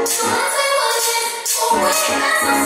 So let's say what it is, or we can